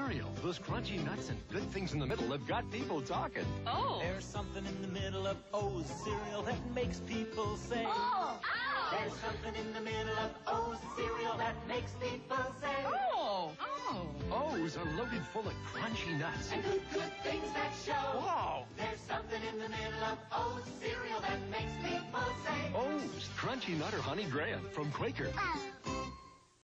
cereal. Those crunchy nuts and good things in the middle have got people talking. Oh. There's something in the middle of O's cereal that makes people say, Oh. Ow. There's something in the middle of O's cereal that makes people say, Oh. Oh. O's are loaded full of crunchy nuts. and good things that show. Wow! There's something in the middle of O's cereal that makes people say, O's, crunchy nut or honey graham from Quaker. Oh.